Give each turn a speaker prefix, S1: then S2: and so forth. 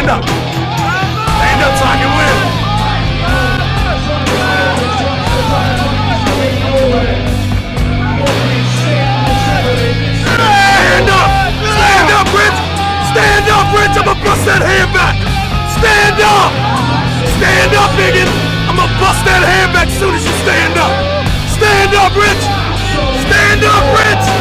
S1: Stand up. Stand up so I can win. Stand up! Stand up, Rich! Stand up, Rich! I'ma bust that hand back! Stand up! Stand up, Engin! I'ma bust that hand back as soon as you stand up! Stand up, Rich! Stand up, Rich!